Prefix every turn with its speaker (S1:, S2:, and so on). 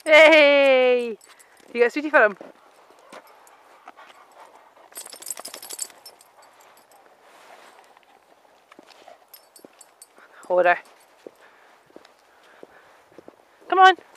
S1: Hey! You got a sweetie for him? Hold her. Come on.